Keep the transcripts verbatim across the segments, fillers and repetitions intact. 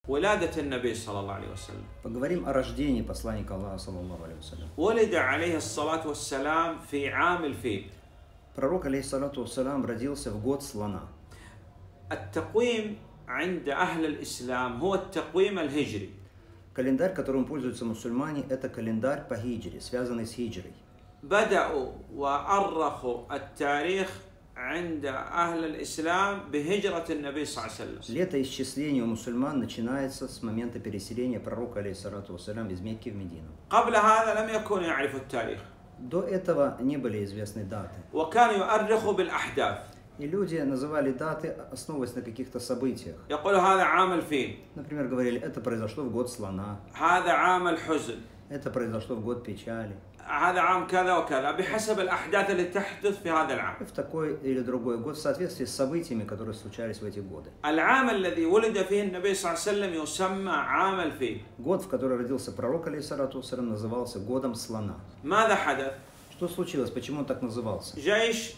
ولادة النبي صلى الله عليه وسلم. Поговорим о рождении посланника Аллаха, саллаллаху алейхи вассалям. ولد عليه الصلاة والسلام في عام الفيل. Пророк, алейхиссалату вассалям, родился в год слона. التقويم عند أهل الإسلام هو التقويم الهجري. Календарь, которым пользуются мусульмане, это календарь по хиджре, связанный с хиджрой. بدأوا وأرخوا التاريخ عند أهل الإسلام بهجرة النبي صلى الله عليه وسلم. Летоисчисление у мусульман начинается с момента переселения пророка, алейхиссалату вассалям, из Мекки в Медину. قبل هذا لم يكونوا يعرفوا التاريخ. До этого не были известны даты. وكانوا يؤرخوا بالأحداث. И люди называли даты, основываясь на каких-то событиях. يقولوا هذا عام الفيل. Например, говорили, это произошло в год слона. هذا عام الحزن. Это произошло в год печали. هذا عام كذا وكذا بحسب الأحداث اللي تحدث في هذا العام. И в такой или другой год в соответствии с событиями, которые случались в эти годы. العام الذي ولد فيه النبي صلى الله عليه وسلم يسمى عام الفيل. Год, в который родился пророк, алейхиссалату вассалям, назывался годом слона. ماذا حدث؟ Что случилось? Почему он так назывался? جيش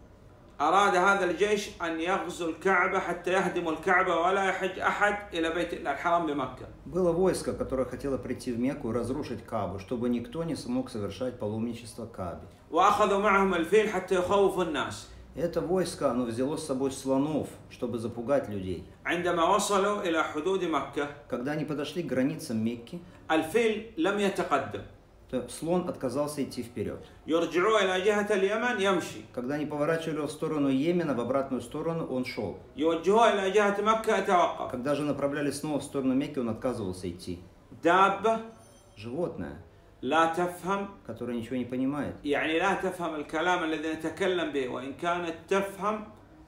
أراد هذا الجيش أن يغزو الكعبة حتى يهدم الكعبة ولا يحج أحد إلى بيت الحرام بمكة. Было войско, которое хотело прийти в Мекку и разрушить Каабу, чтобы никто не смог совершать паломничество к Каабе. وأخذوا معهم الفيل حتى يخوفوا الناس. Это войско, оно взяло с собой слонов, чтобы запугать людей. عندما وصلوا إلى حدود مكة. Когда они подошли к границам Мекки, الفيل لم يتقدم. то слон отказался идти вперед. يرجعوا إلى جهة اليمن يمشي. Когда они поворачивали в сторону Йемена, в обратную сторону, он шел. يوجهوا إلى جهة مكة يتوقف. Когда же направляли снова в сторону Мекки, он отказывался идти. دابة. Животное, لا تفهم. которое ничего не понимает. يعني لا تفهم الكلام الذي نتكلم به وإن كانت تفهم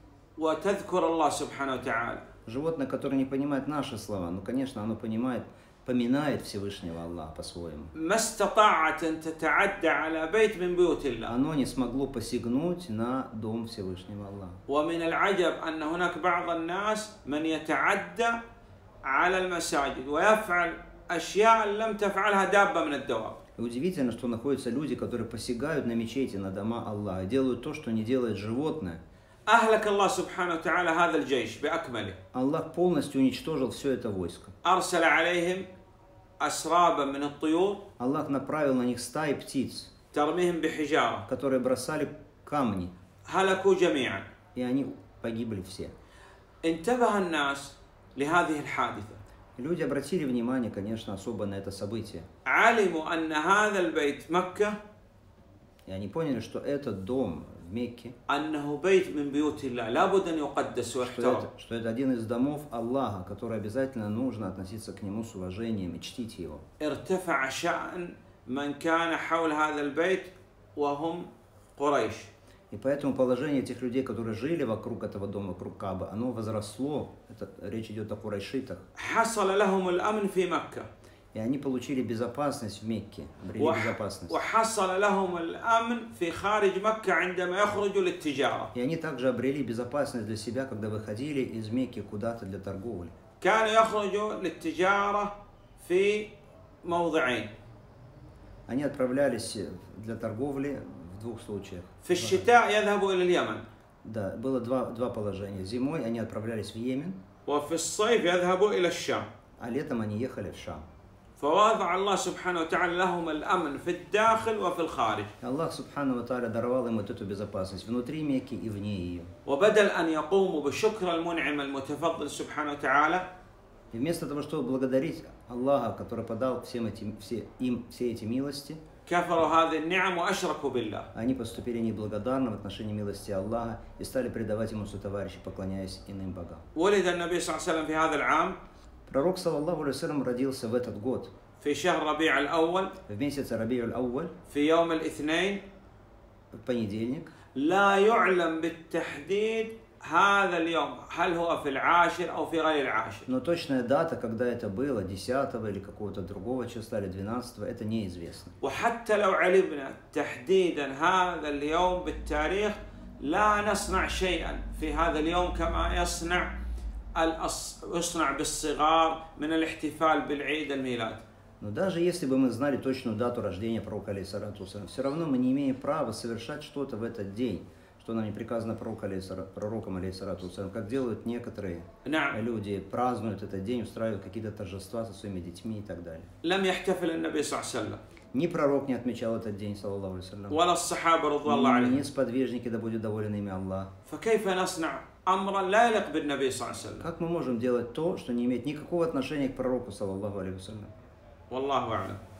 وتذكر الله سبحانه وتعالى. Животное, которое не понимает наши слова, ну, конечно, оно понимает, поминает Всевышнего Аллаха по-своему. ما استطاعت أن تتعدى على بيت من بيوت الله. Оно не смогло посягнуть на дом Всевышнего Аллаха. ومن العجب أن هناك بعض الناس من يتعدى على المساجد ويفعل أشياء لم تفعلها دابة من الدواب. И удивительно, что находятся люди, которые посягают на мечети, на дома Аллаха, делают то, что не делает животное. أهلك الله سبحانه وتعالى هذا الجيش بأكمله. Аллах полностью уничтожил все это войско. أرسل عليهم أسرابا من الطيور. Аллах направил на них стаи птиц, ترميهم بحجارة. которые бросали камни, هلكوا جميعا. и они погибли все. انتبه الناس لهذه الحادثة. Люди обратили внимание, конечно, особо на это событие. علموا أن هذا البيت مكة. И они поняли, что этот дом в Мекке, أنه بيت من بيوت الله لابد أن يقدس что ويحترم. это, что это один из домов Аллаха, который обязательно нужно относиться к нему с уважением и чтить его. ارتفع شأن من كان حول هذا البيت وهم قريش. И поэтому положение тех людей, которые жили вокруг этого дома, вокруг Каабы, оно возросло. Это, речь идет о курайшитах. حصل لهم الأمن في مكة. И они получили безопасность в Мекке, обрели безопасность. وحصل لهم الأمن في خارج مكة عندما يخرجوا للتجارة. И они также обрели безопасность для себя, когда выходили из Мекки куда-то для торговли. كانوا يخرجوا للتجارة في موضعين. Они отправлялись для торговли в двух случаях. في الشتاء يذهبوا إلى اليمن. Да, было два, два положения. Зимой они отправлялись в Йемен, وفي الصيف يذهبوا إلى الشام. а летом они ехали в Шам. فوضع الله سبحانه وتعالى لهم الأمن في الداخل وفي الخارج. Аллах Субхану ва Тааля даровал им вот эту безопасность внутри Мекки и вне ее. وبدل أن يقوموا بشكر المنعم المتفضل سبحانه وتعالى. И вместо того, чтобы благодарить Аллаха, который подал всем этим, все, им все эти милости, كفروا هذه النعم وأشركوا بالله. они поступили неблагодарно в отношении милости Аллаха и стали предавать ему сотоварищи, поклоняясь иным богам. ولد النبي صلى الله عليه وسلم في هذا العام. Пророк, саллаллаху алейхи вассалям, родился в этот год, في شهر ربيع الأول. в месяц Раби'уль Ауаль, في يوم الاثنين. в понедельник. لا يعلم بالتحديد هذا اليوم هل هو في العاشر أو في غير العاشر. Но точная дата, когда это было, десятого или какого-то другого числа, или двенадцатого, это неизвестно. وحتى لو علمنا تحديدا هذا اليوم بالتاريخ لا نصنع شيئا في هذا اليوم كما يصنع الأص... يصنع بالصغار من الاحتفال بالعيد الميلاد. Но даже если бы мы знали точную дату рождения пророка, алейхиссалату вассалям, все равно мы не имеем права совершать что-то в этот день, что нам не приказано пророкам, алейхиссалату вассалям, как делают некоторые نعم люди, празднуют этот день, устраивают какие-то торжества со своими детьми и так далее. لم يحتفل النبي صلى الله عليه وسلم Ни пророк не отмечал этот день, саллаллаху алейхи вассалям, ولا الصحابة رضوان الله عليهم. ни сподвижники, да будет доволен ими Аллах. فكيف نصنع أمرا لا يليق بالنبي صلى الله عليه وسلم؟ Как мы можем делать то, что не имеет никакого отношения к пророку, саллаллаху алейхи вассалям? والله أعلم.